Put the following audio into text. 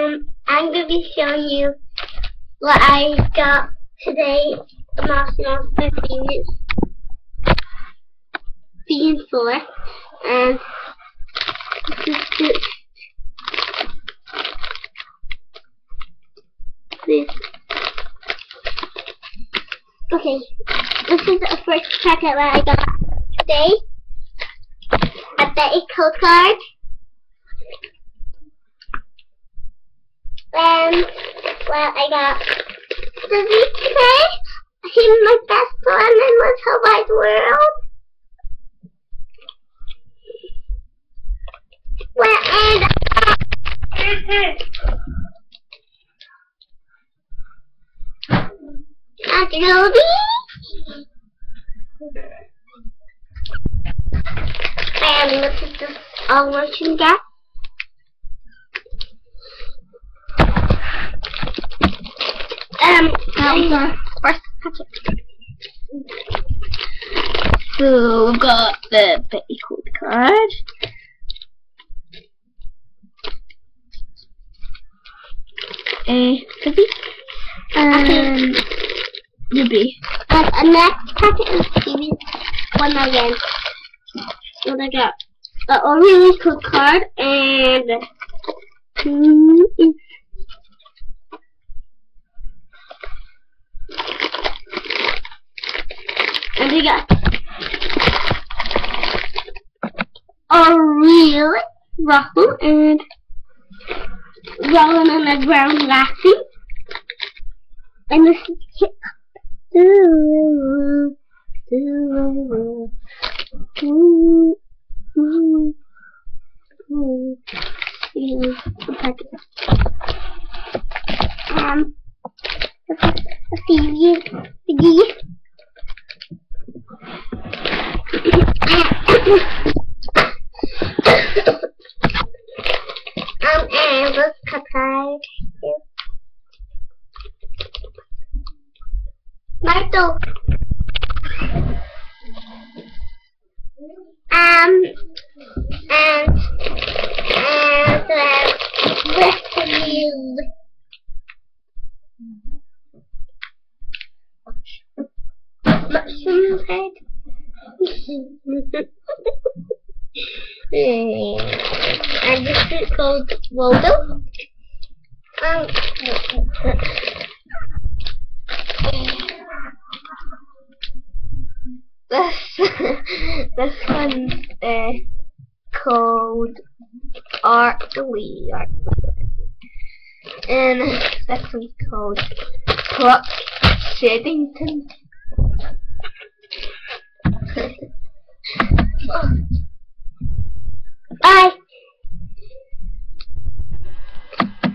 I'm going to be showing you what I got today. National Convenience being for, and this. Okay, this is the first packet that I got today. A Betty code card. And well, I got Disney today. He's my best friend in Little Wide World. Well, and Adobe. And this is just all merchandise. That was our first packet. So we've got the Betty code card. Ruby. And Ruby. And the next packet is TV one again. What I got? The Oreo code card and we got a real ruffle and rolling on the ground laughing. And this is hip and let's cut right here. Marto. And rescue. Mushroom head. And this is called Waldo. This one's called Art Lee. And this one's called Pluck Shedington.